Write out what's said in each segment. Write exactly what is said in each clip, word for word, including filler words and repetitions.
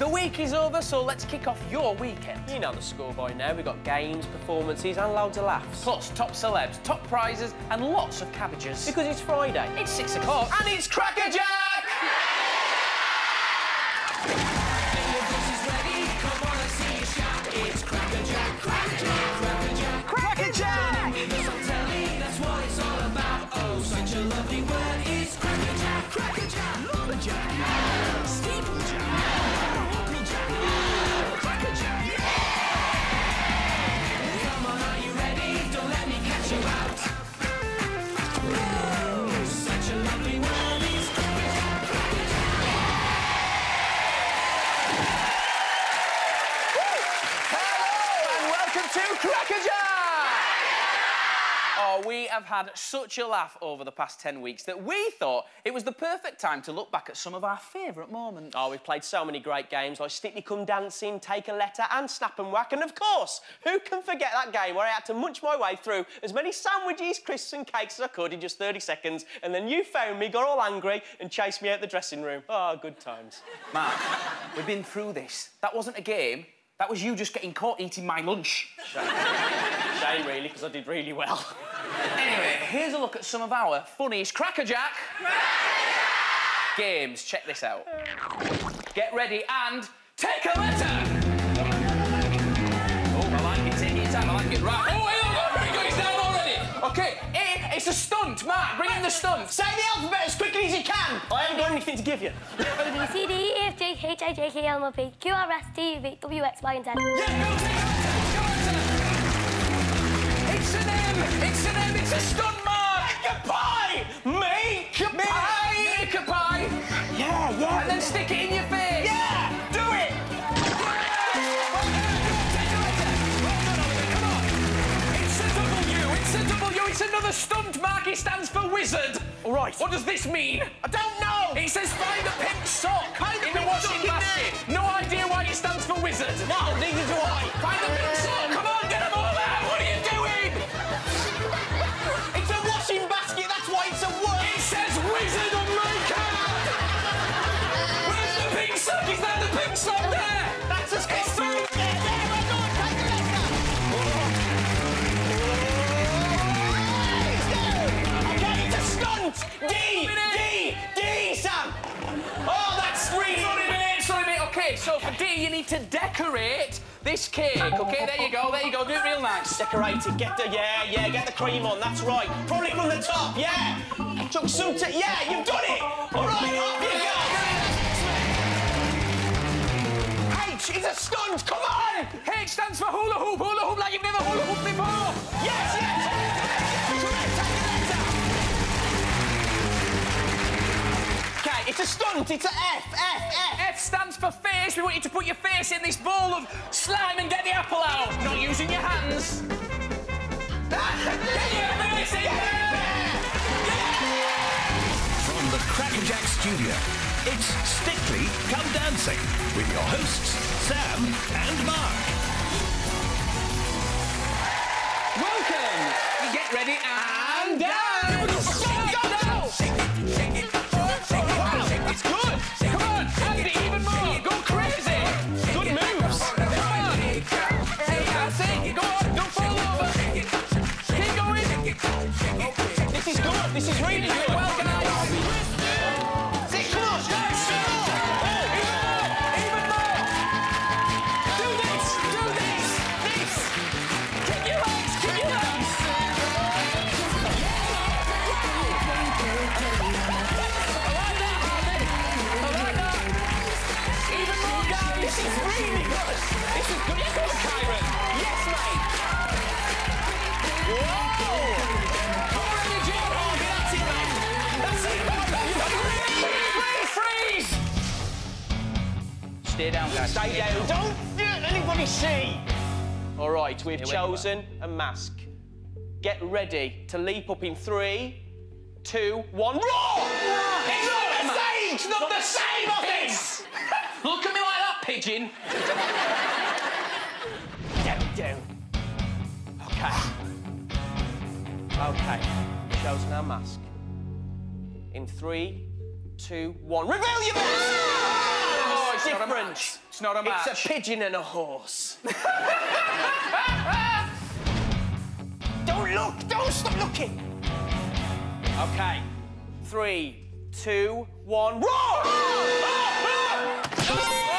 The week is over, so let's kick off your weekend. You know the score by now. We've got games, performances and loads of laughs. Plus top celebs, top prizes and lots of cabbages. Because it's Friday. It's six o'clock and it's Crackerjack! It's Crackerjack, Crackerjack, Crackerjack, Crackerjack! That's what it's all about. Oh, such a lovely word. It's Crackerjack, Crackerjack, Lumberjack, Steeplejack, Applejack, Crackerjack. Come on, are you ready? Don't let me catch you out. Oh, such a lovely word. It's Crackerjack, Crackerjack. Welcome to Crackerjack! Oh, we have had such a laugh over the past ten weeks that we thought it was the perfect time to look back at some of our favourite moments. Oh, we've played so many great games like Stick Me Come Dancing, Take a Letter and Snap and Whack. And of course, who can forget that game where I had to munch my way through as many sandwiches, crisps and cakes as I could in just thirty seconds, and then you found me, got all angry and chased me out the dressing room. Oh, good times. Mark, we've been through this. That wasn't a game. That was you just getting caught eating my lunch. Shame, Shame really, because I did really well. Anyway, here's a look at some of our funniest Crackerjack games. Check this out. Get ready and take a letter. Oh, I like it. Take your time. I like it. Right. Oh, hang on. Very good. It's down already. OK, A, it's a stunt. Mark, bring in the stunt. Say the alphabet as quickly as you can. I haven't got anything to give you. A, B, C, D, E, F, G, H, I, J, K, L, M, N, P, Q, R, S, T, U, V, W, X, Y, and Z. Yeah, go take a letter. It's an M. It's an M. It's a stunt, Mark. Make a pie. Make a pie. Make a pie. Yeah, yeah. And then stick it in your face. Yeah, do it. It's a W, it's another stunt, Mark. It stands for wizard. All right. What does this mean? I don't know. It says find a pink sock Find the in the pink washing sock in basket. No idea why it stands for wizard. No, neither do I. Find the pink sock. Come on, get them all out. What are you doing? It's a washing basket. That's why it's a word. It says wizard on my card. Where's the pink sock? Is that the pink sock there? That's a It's through. D! D! D, Sam! Oh, that's really... Sorry, mate, sorry, mate. OK, so for D, you need to decorate this cake. OK, there you go, there you go. Do it real nice. Decorate it, get the... Yeah, yeah, get the cream on, that's right. Probably from the top, yeah. Chuck some... T yeah, you've done it! All right, off you go! H is a stunt, come on! H stands for hula hoop. Hula hoop like you've never hula hooped before. Yes, yes! Okay, it's a stunt, it's a F, F, F. F stands for face. We want you to put your face in this bowl of slime and get the apple out. Not using your hands. Get your face in there! From the Crackerjack studio, it's Strictly Come Dancing with your hosts, Sam and Mark. Welcome. Get ready and dance. Go now. It's good. Come on, Andy, even more. Go crazy. Good moves. Come on. That's it. Go on. Don't fall over. Keep going. This is good, this is really good. Well, guys. Six, come on. Even more. Do this. Do this. This. Kick your legs. Kick your legs. This is really good. This is good. Yes, good, Kyron. Yes, mate. Whoa. More energy. Oh, that's it, mate. That's it. Freeze, freeze. Stay down, guys. Stay down. Don't let anybody see. All right, we've Here we chosen a mask. Get ready to leap up in three, two, one. Roar! It's not the same. It's not the same of it. Look at me like that, pigeon. Down, down. Okay. Okay. We've chosen our mask. In three, two, one. Reveal your mask! Oh, it's difference. It's not a match. It's a pigeon and a horse. Don't look! Don't stop looking! OK. Three, two, one, roar! Oh! Oh! Oh!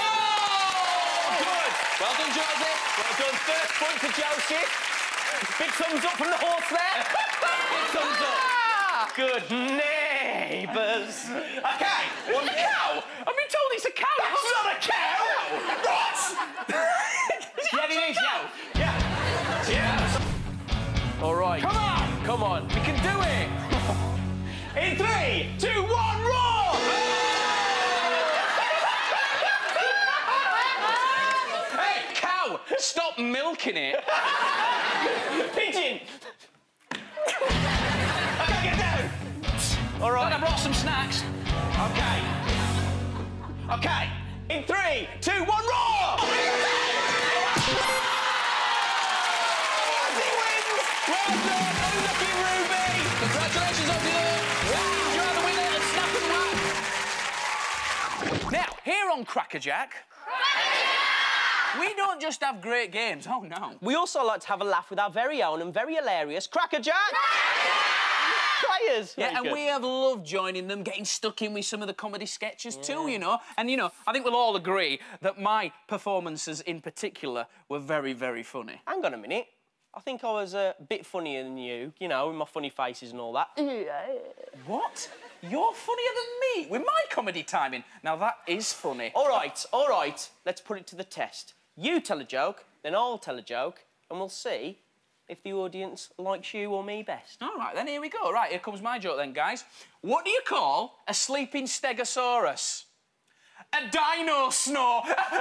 Good! Well done, Joseph. Well done. First point for Joseph. Big thumbs up from the horse there. Big thumbs up. Good neighbours. OK. One cow. I've been told it's a cow. It's not a cow. What? Yeah, it is. Yeah. Yeah. Yeah. All right. Come on. Come on. We can do it. In three, two, one, roar! Hey, cow, stop milking it. Pigeon. OK, get down. All right. I brought some snacks. OK. OK. In three, two, one, roar! He wins! Well done, unlucky Ruby! Congratulations on you! You are the winner of Snap and Whack! Now, here on Crackerjack, we don't just have great games, oh no. We also like to have a laugh with our very own and very hilarious Crackerjack players. Yeah, Very and good. we have loved joining them, getting stuck in with some of the comedy sketches too, you know. And, you know, I think we'll all agree that my performances in particular were very, very funny. Hang on a minute. I think I was a bit funnier than you, you know, with my funny faces and all that. What? You're funnier than me with my comedy timing. Now, that is funny. All right, all right, let's put it to the test. You tell a joke, then I'll tell a joke, and we'll see if the audience likes you or me best. All right, then, here we go. Right, here comes my joke then, guys. What do you call a sleeping stegosaurus? A dino snore.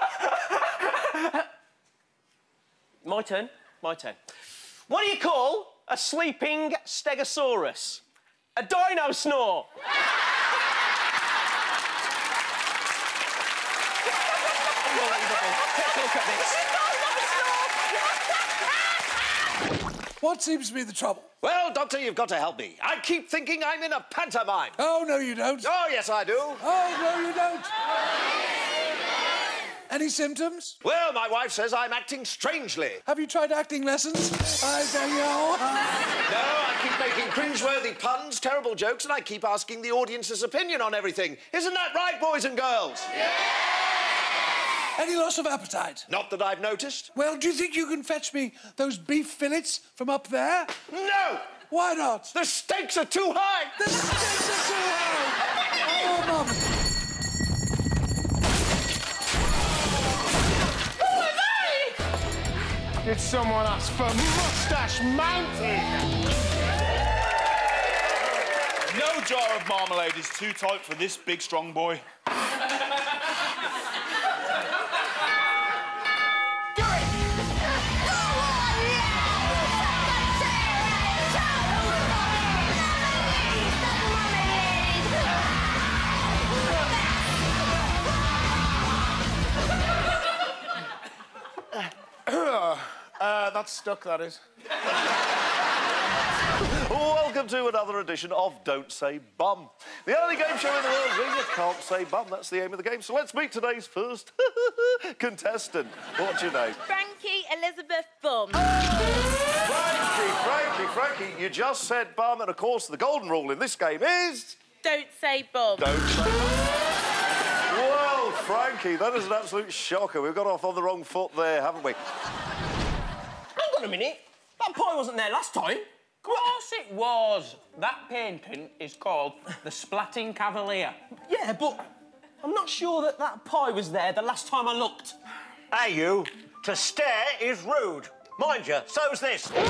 My turn, my turn. What do you call a sleeping stegosaurus? A dino snore. Let's look at this. What seems to be the trouble? Well, Doctor, you've got to help me. I keep thinking I'm in a pantomime. Oh, no, you don't. Oh, yes, I do. Oh, no, you don't. Any symptoms? Well, my wife says I'm acting strangely. Have you tried acting lessons? I say no. No, I keep making cringeworthy puns, terrible jokes, and I keep asking the audience's opinion on everything. Isn't that right, boys and girls? Yeah! Any loss of appetite? Not that I've noticed. Well, do you think you can fetch me those beef fillets from up there? No! Why not? The stakes are too high! The stakes are too high! Oh, Mum. Who are they? Did someone ask for Moustache Mountain? No jar of marmalade is too tight for this big, strong boy. Uh, that's stuck, that is. Welcome to another edition of Don't Say Bum, the only game show in the world where you can't say bum. That's the aim of the game. So let's meet today's first contestant. What's your name? Frankie Elizabeth Bum. Frankie, Frankie, Frankie, you just said bum, and of course the golden rule in this game is... Don't say bum. Don't say bum. Well, Frankie, that is an absolute shocker. We've got off on the wrong foot there, haven't we? Hang on a minute. That pie wasn't there last time. Of course it was. That painting is called the Splatting Cavalier. Yeah, but I'm not sure that that pie was there the last time I looked. Hey, you. To stare is rude. Mind you, so's this. He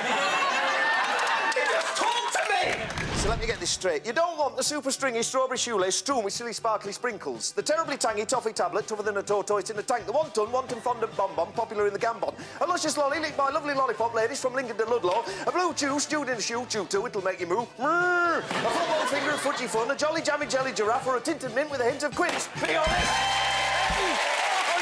just talked to me! So let me get this straight. You don't want the super stringy strawberry shoelace strewn with silly sparkly sprinkles, the terribly tangy toffee tablet tougher than a tortoise in a tank, the one-ton, one-ton fondant bonbon popular in the Gambon, a luscious lolly licked by lovely lollipop ladies from Lincoln to Ludlow, a blue chew stewed in a shoe, chew too, it'll make you move, a football finger of fudgy fun, a jolly jammy jelly giraffe, or a tinted mint with a hint of quince. Be honest! Oh,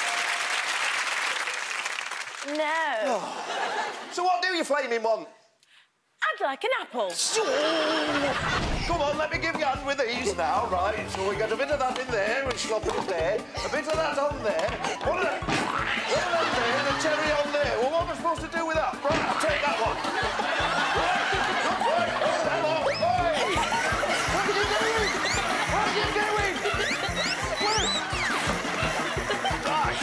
yes! No. So what do you flaming want? I'd like an apple. Come on, let me give you a hand with these now, right? So we got a bit of that in there, and slop it in there, a bit of that on there, one of them, one of them there, and a cherry on there. Well, what am I supposed to do with that? Right, I'll take that one. Right, right, hold that on. Hey! What are you doing? What are you doing? What? Right.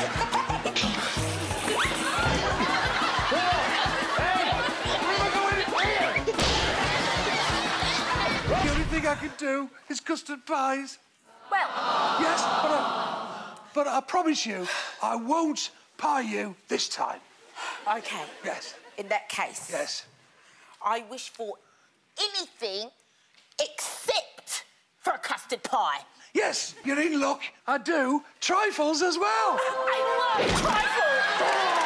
The only thing I can do is custard pies. Well, Yes, but I, but I promise you, I won't pie you this time. OK. Yes. In that case, Yes. I wish for anything except for a custard pie. Yes, you're in luck. I do. Trifles as well. I love trifle.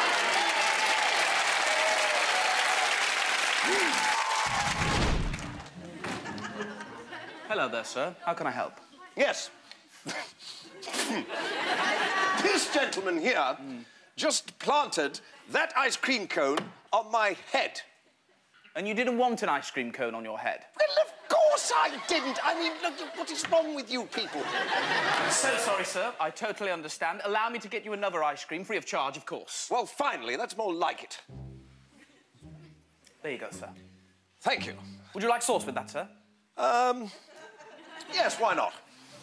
Hello there, sir. How can I help? Yes. This gentleman here mm. just planted that ice cream cone on my head. And you didn't want an ice cream cone on your head? Well, of course I didn't. I mean, look, what is wrong with you people? I'm so sorry, sir. I totally understand. Allow me to get you another ice cream, free of charge, of course. Well, finally, that's more like it. There you go, sir. Thank you. Would you like sauce with that, sir? Um, yes, why not?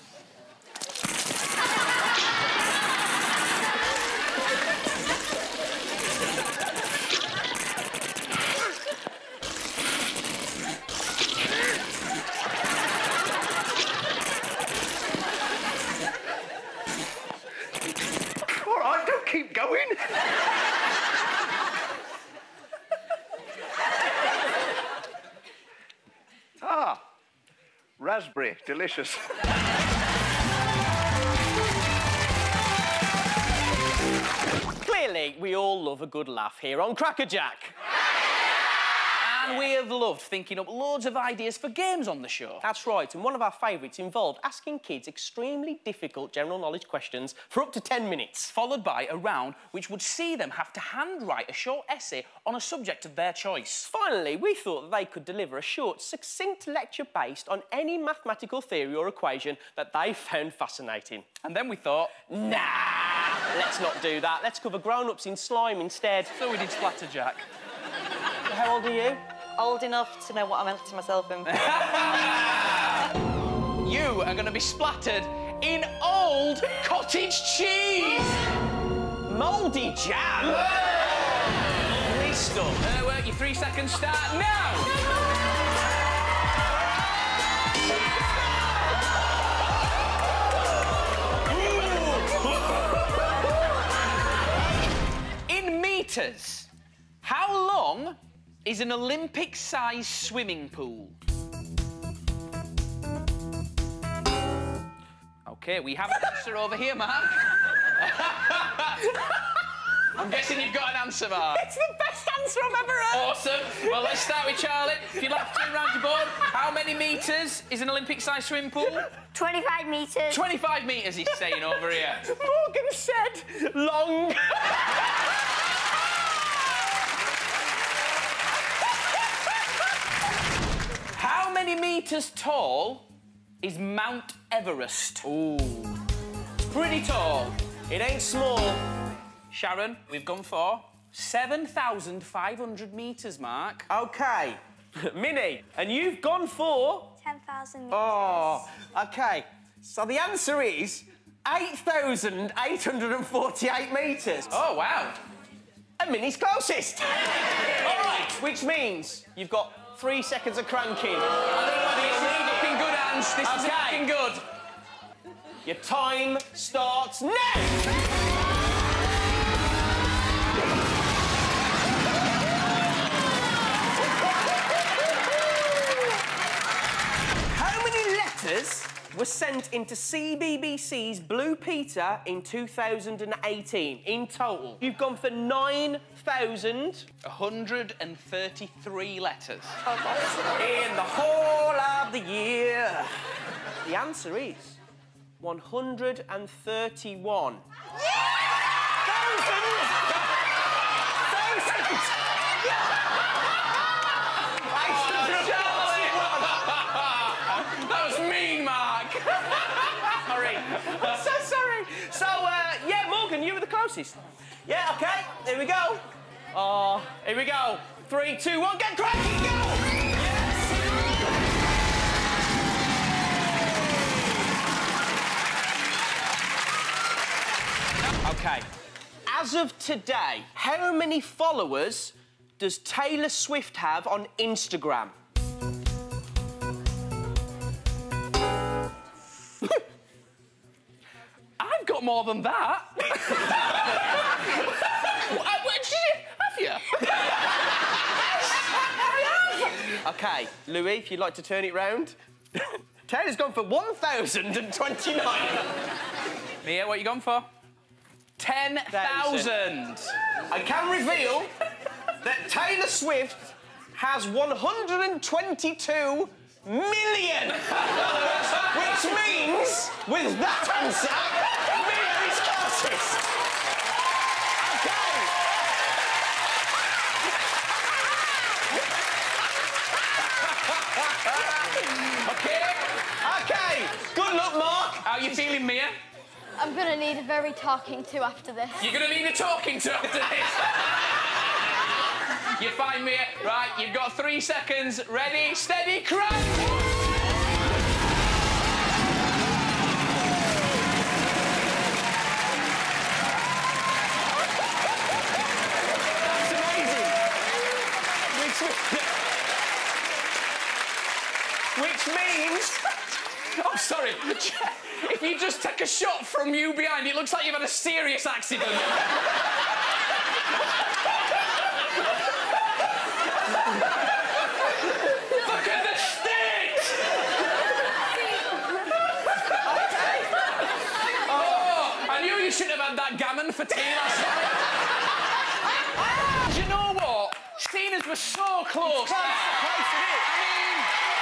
All right, don't keep going. Ah, raspberry, delicious. Clearly, we all love a good laugh here on Crackerjack. And we have loved thinking up loads of ideas for games on the show. That's right, and one of our favourites involved asking kids extremely difficult general knowledge questions for up to ten minutes. Followed by a round which would see them have to handwrite a short essay on a subject of their choice. Finally, we thought that they could deliver a short, succinct lecture based on any mathematical theory or equation that they found fascinating. And then we thought, nah, let's not do that. Let's cover grown-ups in slime instead. So we did Splatterjack. How old are you? Old enough to know what I'm letting myself in. You are going to be splattered in old cottage cheese. Mouldy jam? Lovely stuff. Uh, well, your three seconds start now. In metres, how long is an Olympic-sized swimming pool? OK, we have an answer over here, Mark. I'm guessing you've got an answer, Mark. It's the best answer I've ever heard. Awesome. Well, let's start with Charlie. If you'd like to turn round your board, how many metres is an Olympic-sized swimming pool? twenty-five metres. twenty-five metres, he's saying over here. Morgan said long. How many metres tall is Mount Everest? Ooh. It's pretty tall. It ain't small. Sharon, we've gone for seven thousand five hundred metres, Mark. OK. Minnie, and you've gone for... ten thousand metres. Oh, OK. So the answer is eight thousand eight hundred forty-eight metres. Oh, wow. And Minnie's closest. All right, which means you've got three seconds of cranking. This is looking good, Ange. This is Okay. looking good. Your time starts now. How many letters were sent into C B B C's Blue Peter in two thousand eighteen in total? You've gone for nine thousand... one hundred thirty-three letters. in the whole of the year. The answer is one hundred thirty-one. Thousands! Thousands! That was mean, Mark. Sorry. I'm so sorry. So, uh, yeah, Morgan, you were the closest. Yeah, OK, here we go. Oh, here we go. Three, two, one, get cracking, go! OK, as of today, how many followers does Taylor Swift have on Instagram? I've got more than that. Have you? OK, Louis, if you'd like to turn it round. Taylor's gone for one thousand twenty-nine. Mia, what you gone for? ten thousand. I can reveal that Taylor Swift has one hundred twenty-two million. Which means, with that answer, Mia is closest. OK. OK. Good luck, Mark. How are you feeling, Mia? I'm gonna need a very talking to after this. You're gonna need a talking to after this. You're fine, Mia. Right, you've got three seconds. Ready, steady, crack! That's amazing. Which, which means... Oh, sorry. If you just take a shot from you behind, it looks like you've had a serious accident. Look at the sticks! Oh, I knew you shouldn't have had that gammon for tea last night. Do you know what? Seeing as we're so close. Close, close to it. I mean...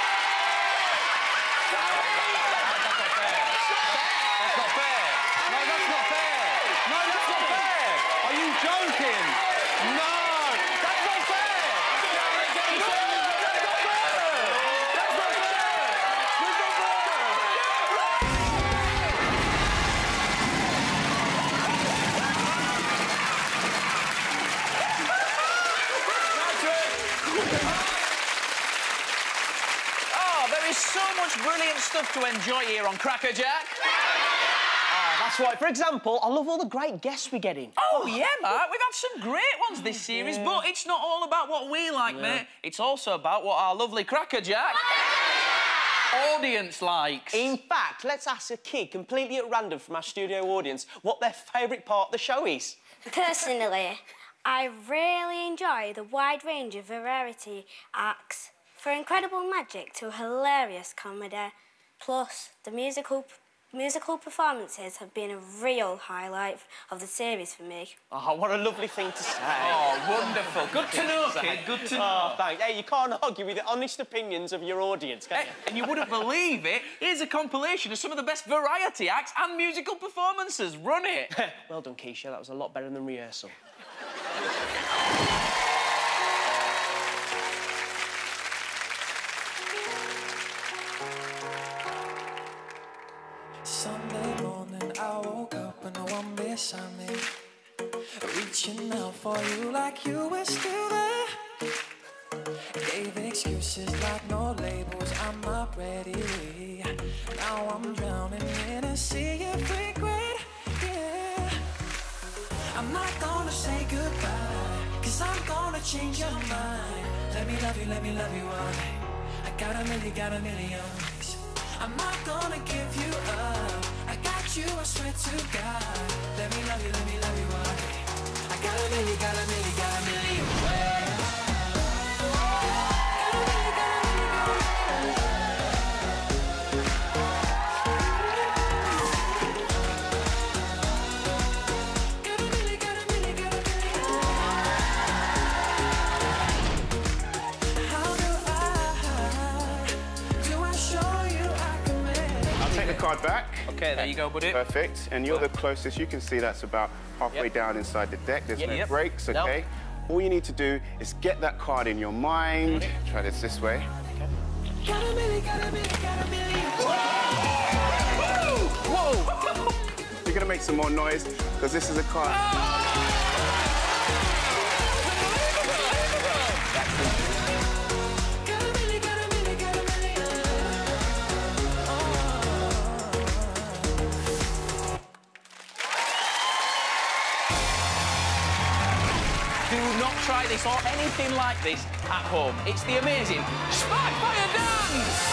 That's not fair. No, that's not fair. No, that's not fair. Are you joking? No, that's not fair. That's not fair. That's not fair. That's not Oh, there is so much brilliant stuff to enjoy here on Crackerjack. That's right. For example, I love all the great guests we're getting. Oh, yeah, Mark. We've had some great ones this series, yeah. But it's not all about what we like, yeah. mate. It's also about what our lovely Crackerjack audience likes. In fact, let's ask a kid completely at random from our studio audience what their favourite part of the show is. Personally, I really enjoy the wide range of variety acts, from incredible magic to hilarious comedy. Plus, the musical musical performances have been a real highlight of the series for me. Oh, what a lovely thing to say. Oh, wonderful. Good to know, kid. Good to know. Oh, thanks. Hey, you can't argue with the honest opinions of your audience, can hey, you? And you wouldn't believe it. Here's a compilation of some of the best variety acts and musical performances. Run it. Well done, Keisha. That was a lot better than rehearsal. Sunday morning, I woke up and no one beside me, reaching out for you like you were still there. Gave excuses like no labels, I'm not ready. Now I'm drowning in a sea of regret, yeah. I'm not gonna say goodbye, cause I'm gonna change your mind. Let me love you, let me love you all day. I got a million, got a million wings. I'm not gonna give you up. I got you, I swear to God. Let me love you, let me love you all day. I got a million, got a million, got a million ways. Card back. Okay, there you go, buddy. Perfect. And you're the closest. You can see that's about halfway yep. down inside the deck. There's yep. no yep. breaks, okay? Nope. All you need to do is get that card in your mind. Mm-hmm. Try this this way. Okay. Got a milli, got a milli, got a milli. Whoa! You're gonna make some more noise because this is a car. Do not try this or anything like this at home. It's the amazing Spark Fire Dance!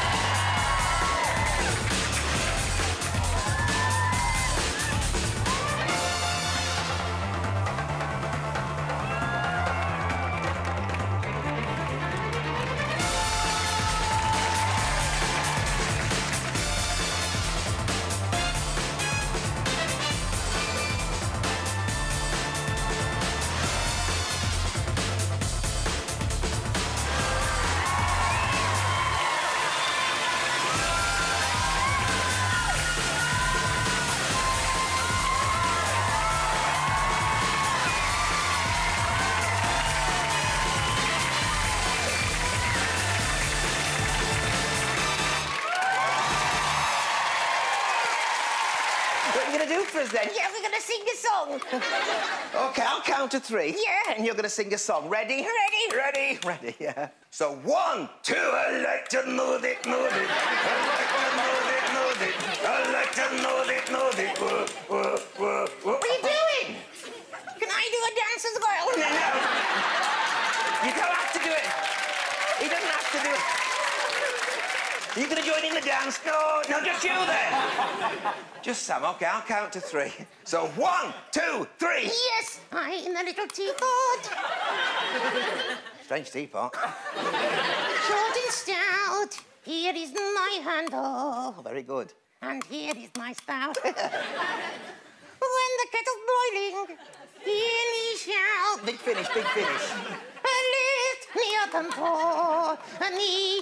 What are you going to do for us then? Yeah, we're gonna sing a song. OK, I'll count to three. Yeah. And you're going to sing a song. Ready? Ready. Ready? Ready, yeah. So, one, two, I like to move it, move it. I like to move it, move it. I like to move it, move it. Whoa, whoa, whoa, whoa. What are you doing? Can I do a dance as well? No, no. You don't have to do it. He doesn't have to do it. Are you going to join in the dance? No, no, just you then. Just Sam. OK, I'll count to three. So, one, two, three. Yes, I'm a little teapot. Strange teapot. Short and stout. Here is my handle. Oh, very good. And here is my spout. When the kettle's boiling, hear me shout. Big finish, big finish. Lift me up and pour me.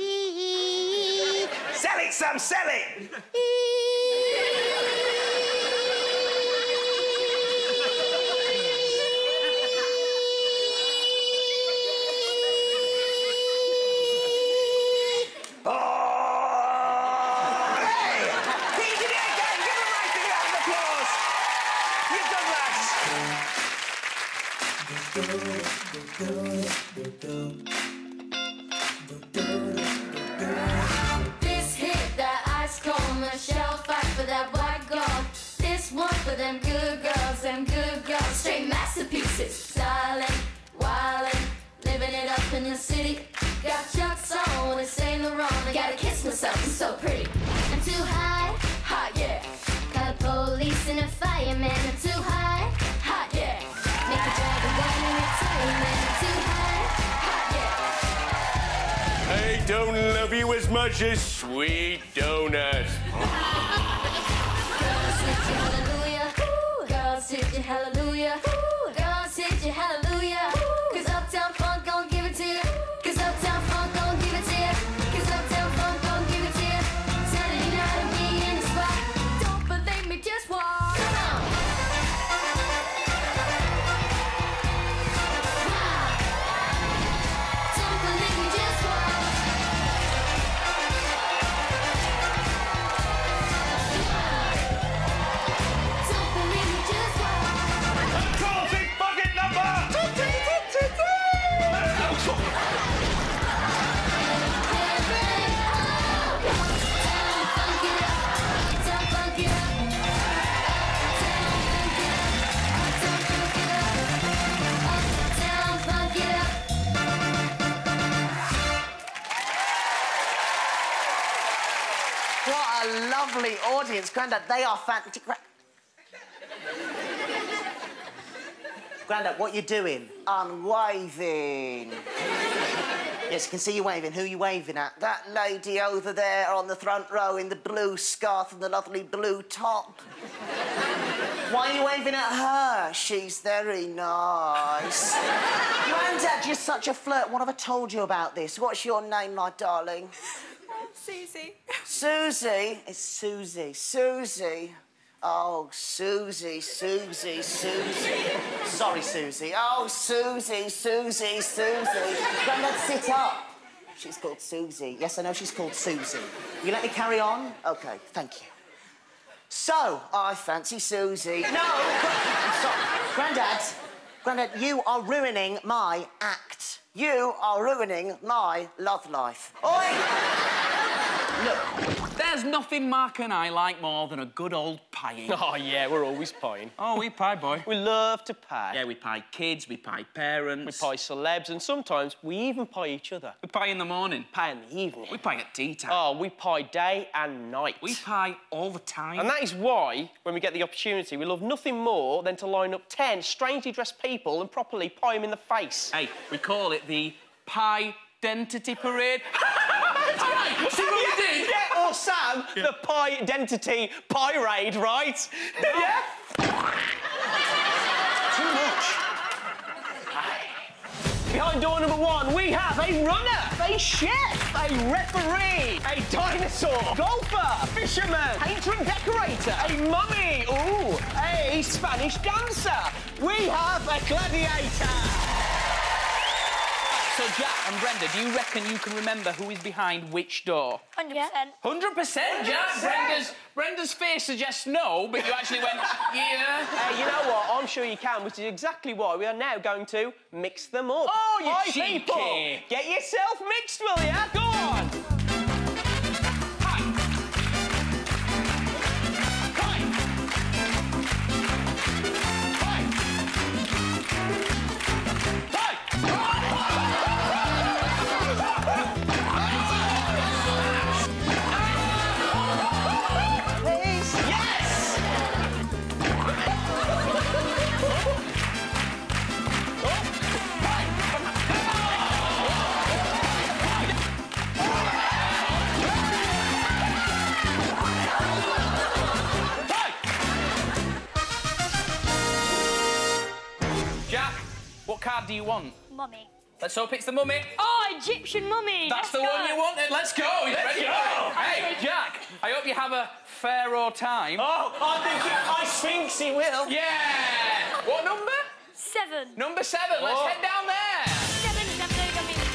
Sell it, Sam, sell it! Oh! Hey! He did it again! Give him a right big round of applause! You've done that! This hit that ice cold Michelle fight for that white gold. This one for them good girls, them good girls, straight masterpieces. Styling, wildin', living it up in the city. Got Chuck's on, it's ain't no wrong. I gotta kiss myself, I'm so pretty. I'm too high, hot yeah. Got a police and a fireman. I'm too high, hot yeah. Make a drive a gun in retirement. I'm too high, hot yeah. I don't love you as much as sweet donuts. Girls hit you hallelujah. Girls hit you hallelujah. Girls hit you hallelujah. Cause Uptown Funk gon' give it to you. Cause Uptown Funk gon' give it to you. Cause Uptown Funk gon' give it to you. Saturday night and be in the spot. Don't believe me, just walk. Come on. Don't believe me, just walk. Don't believe me, just walk. Control big bucket number! What a lovely audience. Grandad, they are fantastic. Grandad, what you doing? I'm waving. Yes, I can see you waving. Who are you waving at? That lady over there on the front row in the blue scarf and the lovely blue top. Why are you waving at her? She's very nice. Grandad, you're such a flirt. What have I told you about this? What's your name, my darling? Susie. Susie? It's Susie. Susie. Oh, Susie, Susie, Susie. Sorry, Susie. Oh, Susie, Susie, Susie. Grandad, sit up. She's called Susie. Yes, I know she's called Susie. You let me carry on? OK, thank you. So, I fancy Susie. No, I'm sorry. Grandad, Grandad, you are ruining my act. You are ruining my love life. Oi! Look, there's nothing Mark and I like more than a good old pieing. Oh, yeah, we're always pieing. Oh, we pie, boy. We love to pie. Yeah, we pie kids, we pie parents. We pie celebs, and sometimes we even pie each other. We pie in the morning. Pie in the evening. We pie at tea time. Oh, we pie day and night. We pie all the time. And that is why, when we get the opportunity, we love nothing more than to line up ten strangely dressed people and properly pie them in the face. Hey, we call it the Pie-dentity Parade. Right, see what we did? Yeah, or Sam, yeah. the Pie-dentity Pie-raid, right? Yeah? Too much. Behind door number one, we have a runner, a chef, a referee, a dinosaur, golfer, fisherman, painter and decorator, a mummy, ooh, a Spanish dancer. We have a gladiator. So, Jack and Brenda, do you reckon you can remember who is behind which door? one hundred percent. one hundred percent, Jack? Brenda's, Brenda's face suggests no, but you actually went, yeah. Hey, you know what? I'm sure you can, which is exactly why we are now going to mix them up. Oh, you Hi, cheeky. people. Get yourself mixed, will ya? Go on. Hi. Hi. What card do you want? Mummy. Let's hope it's the mummy. Oh, Egyptian mummy. That's Let's the go. one you wanted. Let's go. He's Let's ready go. to go. Hey, Jack, I hope you have a pharaoh time. Oh, I think he, I think he will. Yeah. What number? Seven. Number seven. Let's Oh. head down there. Seven, seven, eight, I mean.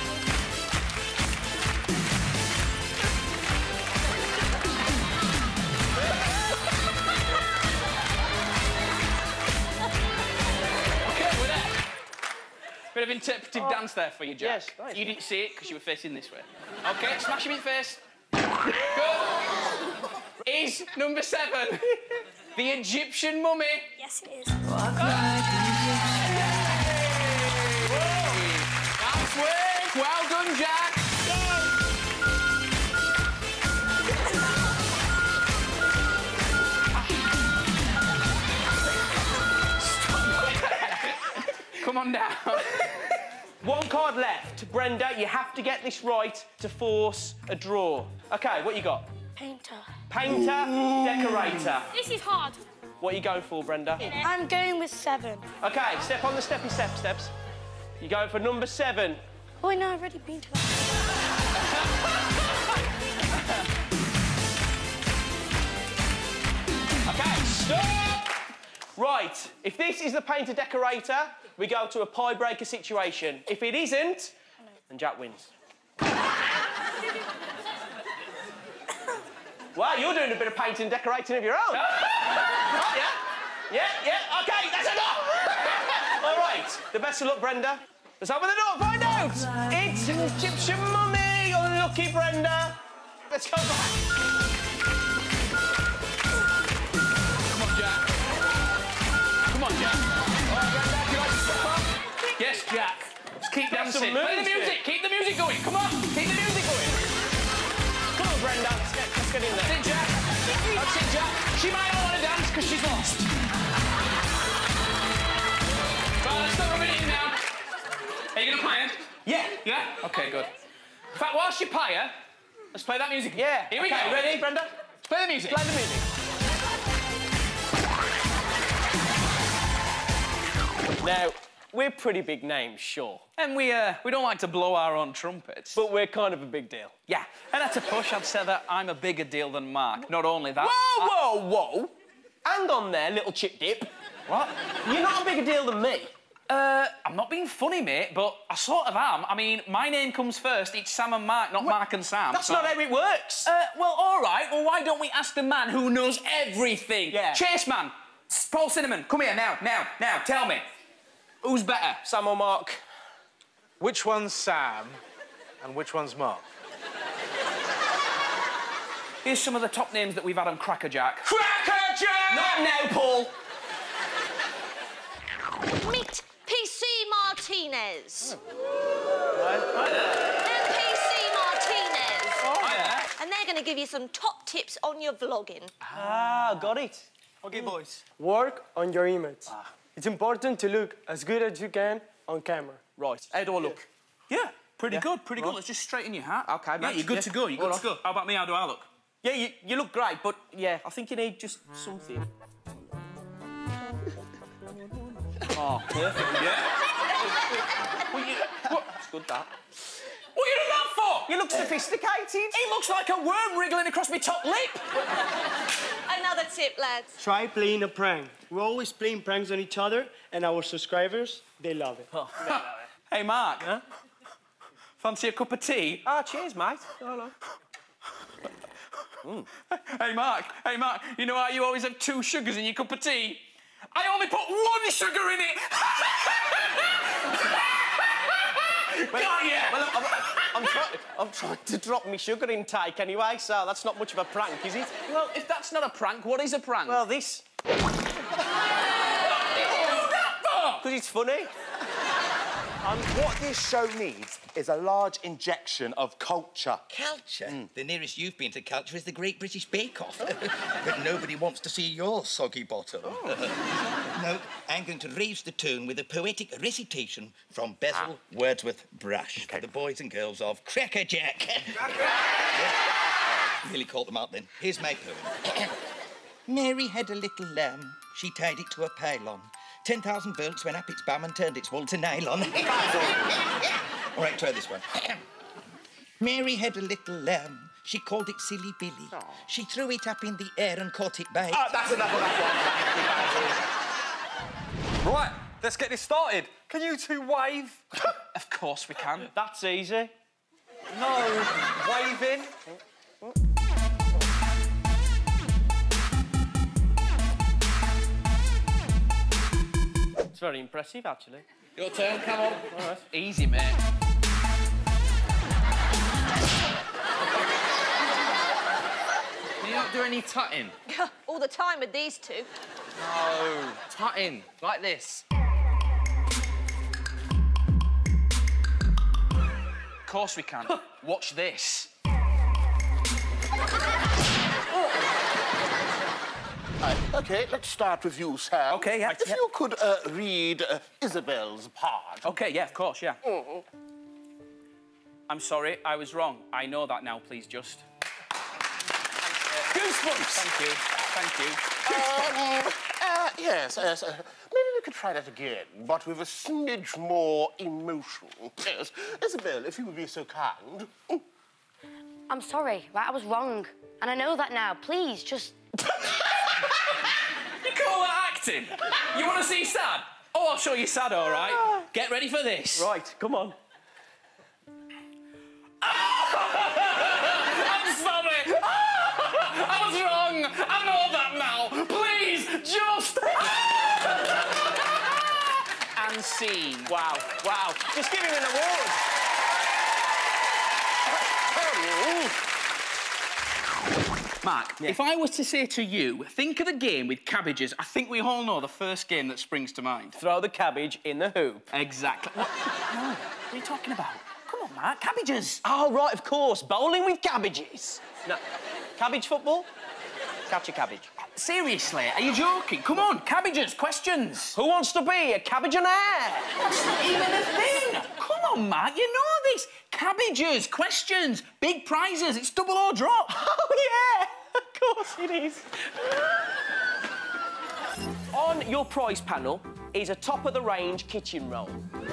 Bit of interpretive oh. dance there for you, Jack. Yes, nice. You didn't see it because you were facing this way. OK, smash him in the face. Good. Is number seven the Egyptian mummy? Yes, it is. Walk like Nice work. Well done, Jack. Come on down. One card left. Brenda, you have to get this right to force a draw. OK, what you got? Painter. Painter, decorator. This is hard. What are you going for, Brenda? I'm going with seven. OK, step on the steppy step steps. You're going for number seven. Oh, no, I've already been to that. OK, stop! Right, if this is the painter decorator, we go to a pie breaker situation. If it isn't, then Jack wins. Wow, you're doing a bit of painting and decorating of your own. Oh, yeah? Yeah, yeah, OK, that's enough! All right, the best of luck, Brenda. Let's open the door, find out! It's an Egyptian mummy! Unlucky, Brenda. Let's go back. Come on, Jack. Come on, Jack. All right, Brenda, can I step up? Yes, Jack. Just keep dancing. Play the music. Keep the music going. Come on. Keep the music going. Come on, Brenda. Let's get, let's get in there. That's it, Jack. That's it, Jack. She might not want to dance because she's lost. Right, let's start rubbing it in now. Are you going to pie her? Yeah. Yeah? OK, good. In fact, whilst you pie her, let's play that music. Yeah. Here we okay, go. Ready, Brenda? Let's play the music. Play the music. Now, we're pretty big names, sure. And we, uh, we don't like to blow our own trumpets. But we're kind of a big deal. Yeah. And at a push, I'd say that I'm a bigger deal than Mark. Not only that... Whoa, I... whoa, whoa! Hang on there, little chip dip. What? You're not a bigger deal than me. Uh, I'm not being funny, mate, but I sort of am. I mean, my name comes first. It's Sam and Mark, not well, Mark and Sam. That's so... not how it works. Uh, well, all right. Well, why don't we ask the man who knows everything? Yeah. Chase man, Paul Cinnamon, come here now, now, now. Tell me, who's better, Sam or Mark? Which one's Sam and which one's Mark? Here's some of the top names that we've had on Crackerjack. Crackerjack! Not now, Paul. Meet P C Martinez. Oh. They're P C Martinez. Oh, yeah. And they're going to give you some top tips on your vlogging. Ah, got it. Okay, boys. Work on your image. Ah. It's important to look as good as you can on camera. Right. How do I look? Yeah, pretty Yeah. good, pretty Right. good. Let's just straighten your hat. OK, Yeah, mate. you're good Yeah. to go, you're good All to right. go. How about me, how do I look? Yeah, you, you look great, but, yeah, I think you need just something. Oh, perfect. Yeah. Well, you... What? It's good, that. What are you doing that for? You look sophisticated. He looks like a worm wriggling across my top lip. Another tip, lads. Try playing a prank. We're always playing pranks on each other, and our subscribers, they love it. Oh. Hey, Mark. Huh? Fancy a cup of tea? Ah, cheers, mate. Hello. Mm. Hey, Mark. Hey, Mark. You know how you always have two sugars in your cup of tea? I only put one sugar in it. Well, Got ya! Well, I'm, I'm, try I'm trying to drop my sugar intake anyway, so that's not much of a prank, is it? Well, if that's not a prank, what is a prank? Well, this. Because it's funny. And what this show needs is a large injection of culture. Culture? Mm. The nearest you've been to culture is the Great British Bake Off. But nobody wants to see your soggy bottom. Oh. No, I'm going to raise the tone with a poetic recitation from Basil ah. Wordsworth Brush okay. for the boys and girls of Crackerjack. Yeah. Really caught them out then. Here's my poem. Mary had a little lamb. She tied it to a pylon. ten thousand volts went up its bum and turned its wool to nylon. All right, try this one. Mary had a little lamb. She called it Silly Billy. Aww. She threw it up in the air and caught it by... Oh, that's enough of that one. Right, let's get this started. Can you two wave? Of course we can. That's easy. No, waving. It's very impressive, actually. Your turn, come on. All right. Easy, mate. Can you not do any tutting? All the time with these two. No, tutting, like this. Of course we can. Watch this. Uh, OK, let's start with you, Sam. OK, yeah. If yeah. you could uh, read uh, Isabel's part. OK, yeah, of course, yeah. Mm-hmm. I'm sorry, I was wrong. I know that now, please, just. Goosebumps! Thank you, thank you. Um, uh, yes, yes. Uh, maybe we could try that again, but with a smidge more emotion. Yes. Isabel, if you would be so kind. Mm. I'm sorry, right? I was wrong. And I know that now. Please, just... You call that acting? You want to see sad? Oh, I'll show you sad, all right. Get ready for this. Right, come on. I'm sorry. I was wrong. I know that now. Please, just... And scene. Wow, wow. Just give him an award. Mark, yeah. if I was to say to you, think of the game with cabbages, I think we all know the first game that springs to mind. Throw the cabbage in the hoop. Exactly. What? No, what are you talking about? Come on, Mark, cabbages. Oh, right, of course. Bowling with cabbages. No, cabbage football? Catch a cabbage. Seriously, are you joking? Come on, cabbages, questions. Who wants to be a cabbageonaire? That's not even a thing. Come on, Mark, you know this. Cabbages, questions, big prizes. It's double or drop. Oh, yeah, of course it is. On your prize panel is a top-of-the-range kitchen roll.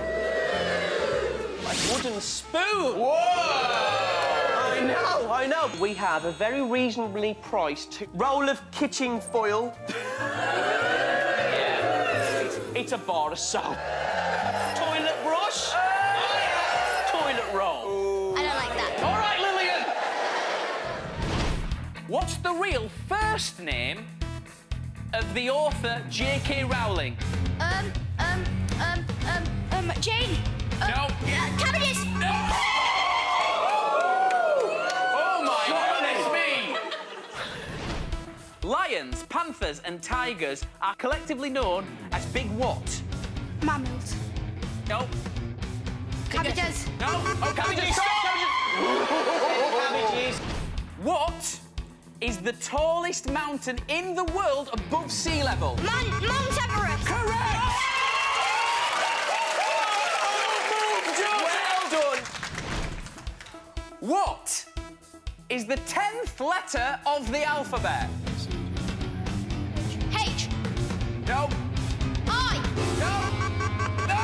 A wooden spoon. Whoa! I know, I know. We have a very reasonably priced roll of kitchen foil. Yeah. It's, It's a bar of soap. Toilet brush. Oh, yeah. Toilet roll. I don't like that. All right, Lillian. What's the real first name of the author J K Rowling? Um, um, um, um, um, Jane. Um, No. Uh, cabbages. No. Oh, my goodness me. Lions, panthers and tigers are collectively known as big what? Mammals. No. Cabbages. No. Oh, cabbages. Cabbages. What is the tallest mountain in the world above sea level? Mount, Mount Everest. Correct! Well done! What is the tenth letter of the alphabet? H. No. I. No. No.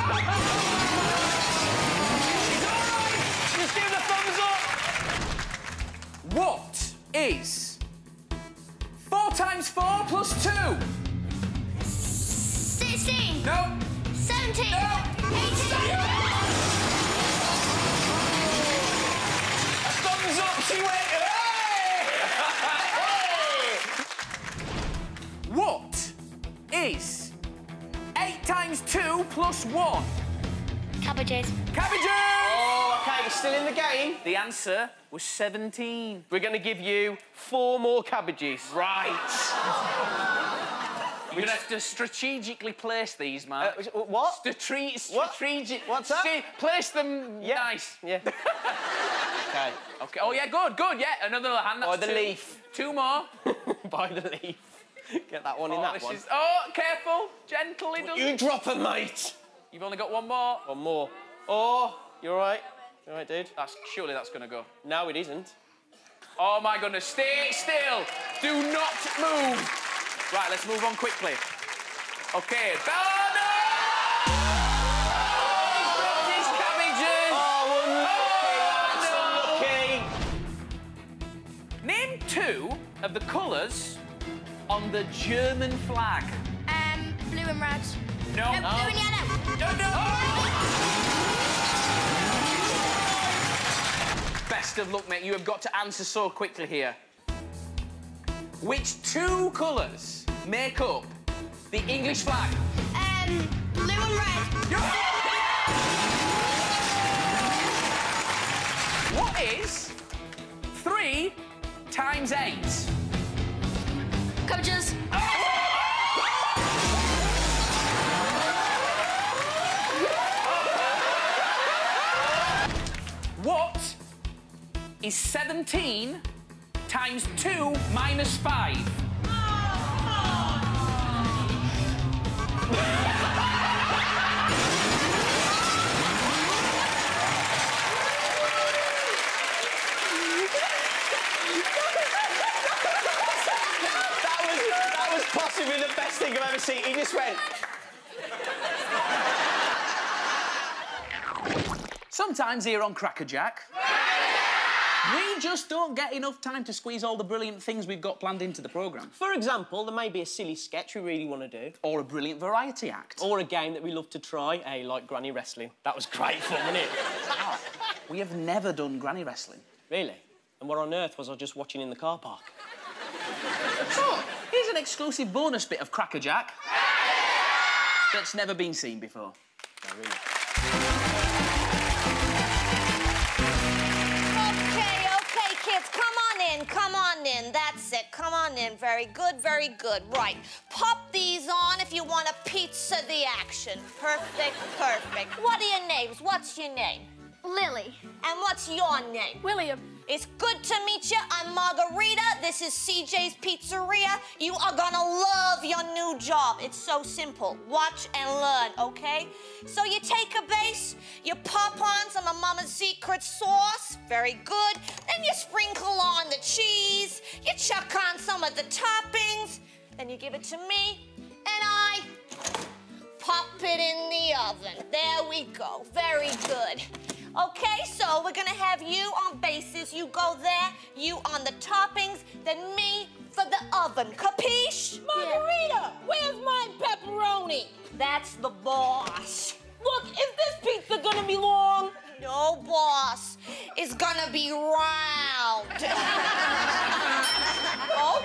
It's all right. Just give the thumbs up. What is four times four plus two? Sixteen. No. Seventeen. No. Eighteen. A thumbs up, she went. Hey! What is eight times two plus one? Cabbages. Cabbages! Oh, OK, you're still in the game. The answer was seventeen. We're going to give you four more cabbages. Right. You're going to have to strategically place these, man. Uh, what? Strate What? strategic. What's that? St place them Yeah. nice. Yeah. OK. OK. Oh, yeah, good, good. Yeah, another hand. That's By the two. leaf. Two more. By the leaf. Get that one in Oh, that this one. is... Oh, careful. Gently done. You drop her, mate. You've only got one more. One more. Oh, you all right? You all right, dude? That's surely that's going to go. No, it isn't. Oh, my goodness. Stay still. Do not move. Right, let's move on quickly. OK. Oh, no! He's cabbages. Oh, unlucky. Oh, That's unlucky. Name two of the colours on the German flag. Um, blue and red. No. No, blue and yellow. No, no. Best of luck, mate. You have got to answer so quickly here. Which two colours make up the English flag? Um, blue and red. What is three times eight? Cabbages. What is seventeen times two minus five? That was, that was possibly the best thing I've ever seen. He just went... Sometimes here on Crackerjack, we just don't get enough time to squeeze all the brilliant things we've got planned into the programme. For example, there may be a silly sketch we really want to do. Or a brilliant variety act. Or a game that we love to try, hey, like granny wrestling. That was great fun, wasn't it? Wow. We have never done granny wrestling. Really? And what on earth was I just watching in the car park? So, here's an exclusive bonus bit of Crackerjack that's never been seen before. Oh, really? Okay, okay, kids, come on in, come on in. That's it, come on in. Very good, very good. Right, pop these on if you want a piece of the action. Perfect, perfect. What are your names? What's your name? Lily. And what's your name? William. It's good to meet you. I'm Margarita. This is C J's Pizzeria. You are gonna love your new job. It's so simple. Watch and learn, okay? So you take a base, you pop on some of Mama's secret sauce. Very good. Then you sprinkle on the cheese. You chuck on some of the toppings. Then you give it to me, and I pop it in the oven. There we go. Very good. Okay, so we're gonna have you on bases. You go there, you on the toppings, then me for the oven. Capiche? Margarita, where's my pepperoni? That's the boss. Look, is this pizza gonna be long? No, boss. It's gonna be round. Oh.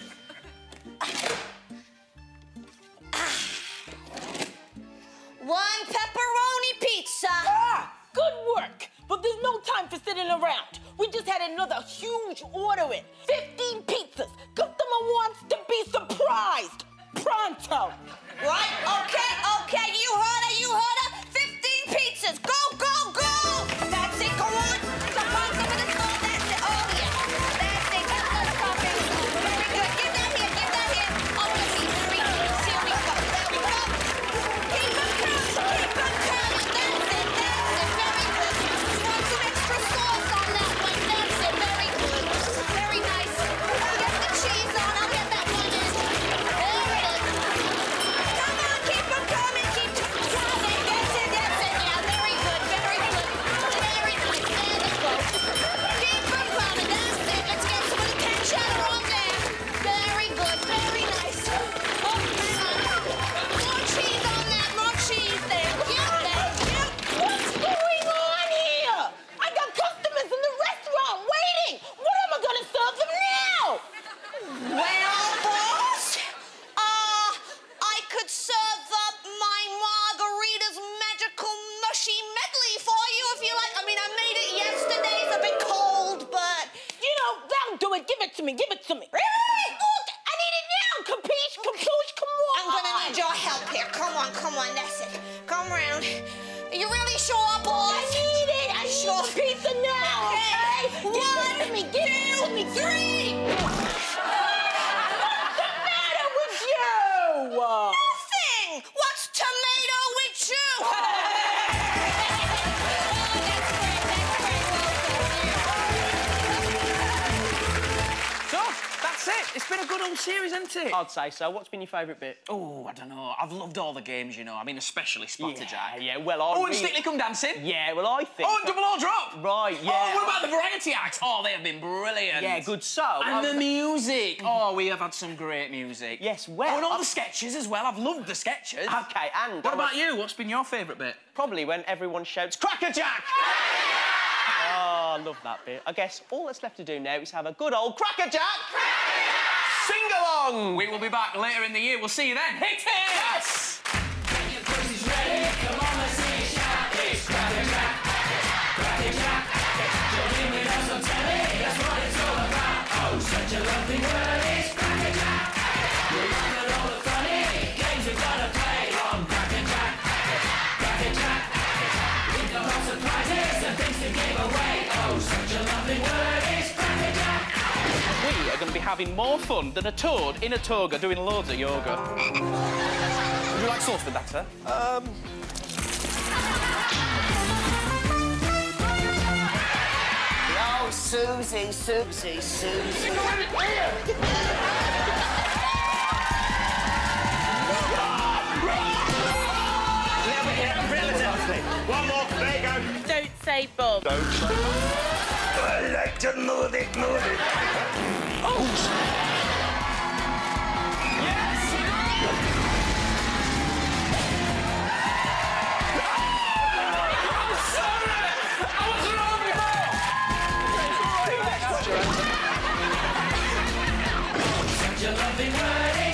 One pepperoni pizza. Ah, good work. But there's no time for sitting around. We just had another huge order in. fifteen pizzas. Customer wants to be surprised. Pronto. Right? Okay, okay. You heard her, you heard her. fifteen pizzas. Go, go, go. That's it. Go on. Come on, some of this. Oh, that's it. Oh, yeah. That's it. Get those toppings. Very good. Give that here. Give that here. Oh, let me very good. Here we go. There we go. Keep them coming. Keep them coming. That's it. That's it. Very good. Just want some extra sauce on that one. That's it. Very good. Very nice. Get the cheese on. I'll get that one in. There it is. Come on. Keep them coming. Keep them coming. That's it. That's it. Yeah. Very good. Very good. Very nice. There they go. Keep them coming. That's it. Let's get some of the pancetta on there. Very good. Very nice. Oh, hang on. More cheese on that. More cheese there. Yep. Thank you. What's going on here? I got customers in the restaurant waiting. What am I gonna serve them now? Well, boss, uh, I could serve up my margarita's magical mushy medley for you if you like. I mean, I made it yesterday. It's a bit cold, but... You know, that'll do it. Give it to me. Give it to me. Really? Look, I need it now. Capiche? Capiche? Come on. I'm gonna need your help here. Come on, come on, that's it. Come round. Are you really sure, boss? I need it. I Sure. need pizza now, okay? One, Give it to me. Give it to me. three. What's the matter with you? Nothing. What's tomato with you? So, that's it. It's been a good old series, hasn't it? I'd say so. What's been your favourite bit? Oh, I don't know. I've loved all the games, you know. I mean, especially Spotterjack. Yeah, well, I Oh, and really- Strictly Come Dancing. Yeah, well, I think... Oh, and Double or Drop. Right, yeah. Oh, what about the variety acts? Oh, they have been brilliant. Yeah, good so. And I've- the music. Oh, we have had some great music. Yes, well... Oh, and all I've- the sketches as well. I've loved the sketches. OK, and... What about you? What's been your favourite bit? Probably when everyone shouts, Crackerjack! Oh, I love that bit. I guess all that's left to do now is have a good old Crackerjack! Sing-along! We will be back later in the year. We'll see you then. Hit it! Yes! Get your pussies ready, come on, let's see it shout. It's Crackerjack, Crackerjack. Join with us on telly, that's what it's all about. Oh, such a lovely word, it's Crackerjack. We're laughing at all the funny games we've gotta play on Crackerjack, Crackerjack. We've got lots of prizes and things to give away. Oh, such a lovely word, it's Crackerjack. We are going to be having more fun than a toad in a toga doing loads of yoga. Would you like sauce with that, sir? Um... Oh, Susie, Susie, Susie. One more, there you go. Don't say Bob. Don't say I like to move it, move it. Oh, Such a lovely word.